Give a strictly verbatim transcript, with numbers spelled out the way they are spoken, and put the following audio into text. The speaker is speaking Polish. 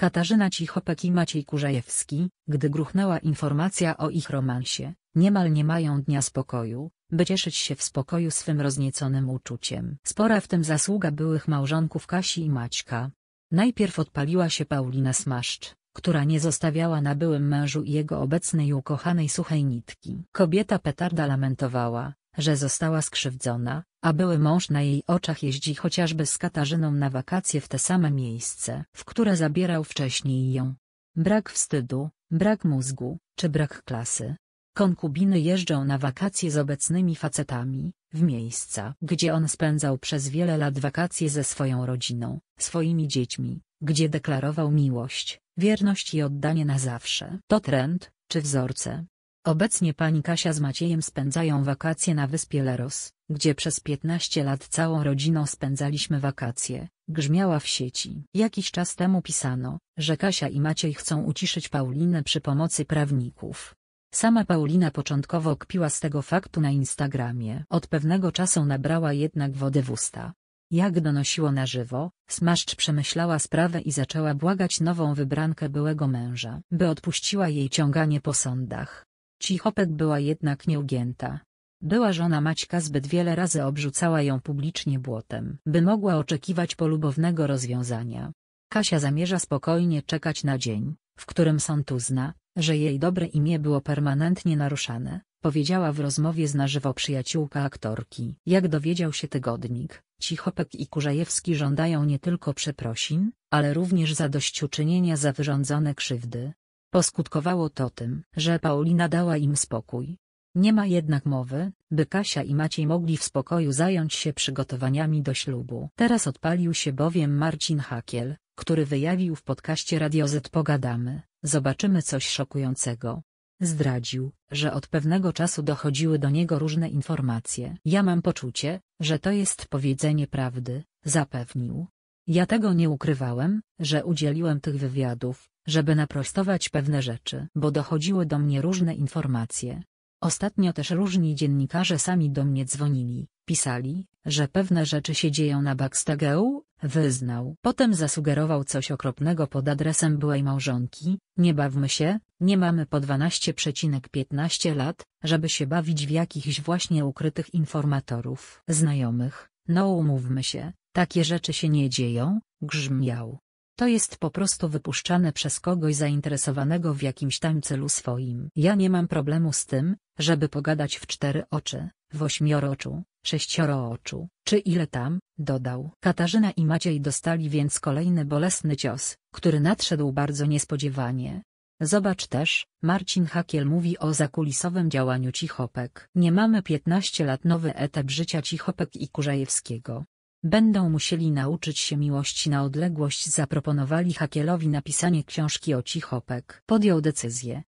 Katarzyna Cichopek i Maciej Kurzajewski, gdy gruchnęła informacja o ich romansie, niemal nie mają dnia spokoju, by cieszyć się w spokoju swym roznieconym uczuciem. Spora w tym zasługa byłych małżonków Kasi i Maćka. Najpierw odpaliła się Paulina Smaszcz, która nie zostawiała na byłym mężu i jego obecnej ukochanej suchej nitki. Kobieta petarda lamentowała, że została skrzywdzona, a były mąż na jej oczach jeździ chociażby z Katarzyną na wakacje w te same miejsce, w które zabierał wcześniej ją. Brak wstydu, brak mózgu, czy brak klasy. Konkubiny jeżdżą na wakacje z obecnymi facetami, w miejsca, gdzie on spędzał przez wiele lat wakacje ze swoją rodziną, swoimi dziećmi, gdzie deklarował miłość, wierność i oddanie na zawsze. To trend, czy wzorce? Obecnie pani Kasia z Maciejem spędzają wakacje na wyspie Leros, gdzie przez piętnaście lat całą rodziną spędzaliśmy wakacje, grzmiała w sieci. Jakiś czas temu pisano, że Kasia i Maciej chcą uciszyć Paulinę przy pomocy prawników. Sama Paulina początkowo kpiła z tego faktu na Instagramie. Od pewnego czasu nabrała jednak wody w usta. Jak donosiło na żywo, Smaszcz przemyślała sprawę i zaczęła błagać nową wybrankę byłego męża, by odpuściła jej ciąganie po sądach. Cichopek była jednak nieugięta. Była żona Maćka zbyt wiele razy obrzucała ją publicznie błotem, by mogła oczekiwać polubownego rozwiązania. Kasia zamierza spokojnie czekać na dzień, w którym sąd uzna, że jej dobre imię było permanentnie naruszane, powiedziała w rozmowie z Na żywo przyjaciółka aktorki. Jak dowiedział się tygodnik, Cichopek i Kurzajewski żądają nie tylko przeprosin, ale również zadośćuczynienia za wyrządzone krzywdy. Poskutkowało to tym, że Paulina dała im spokój. Nie ma jednak mowy, by Kasia i Maciej mogli w spokoju zająć się przygotowaniami do ślubu. Teraz odpalił się bowiem Marcin Hakiel, który wyjawił w podcaście Radio Z Pogadamy, zobaczymy coś szokującego. Zdradził, że od pewnego czasu dochodziły do niego różne informacje. Ja mam poczucie, że to jest powiedzenie prawdy, zapewnił. Ja tego nie ukrywałem, że udzieliłem tych wywiadów, żeby naprostować pewne rzeczy, bo dochodziły do mnie różne informacje. Ostatnio też różni dziennikarze sami do mnie dzwonili, pisali, że pewne rzeczy się dzieją na backstage'u, wyznał. Potem zasugerował coś okropnego pod adresem byłej małżonki: nie bawmy się, nie mamy po dwanaście piętnaście lat, żeby się bawić w jakichś właśnie ukrytych informatorów. Znajomych, no umówmy się, takie rzeczy się nie dzieją, grzmiał. To jest po prostu wypuszczane przez kogoś zainteresowanego w jakimś tam celu swoim. Ja nie mam problemu z tym, żeby pogadać w cztery oczy, w ośmioroczu, sześciorooczu, czy ile tam, dodał. Katarzyna i Maciej dostali więc kolejny bolesny cios, który nadszedł bardzo niespodziewanie. Zobacz też, Marcin Hakiel mówi o zakulisowym działaniu Cichopek. Nie mamy piętnaście lat, nowy etap życia Cichopek i Kurzajewskiego. Będą musieli nauczyć się miłości na odległość. Zaproponowali Hakielowi napisanie książki o Cichopek. Podjął decyzję,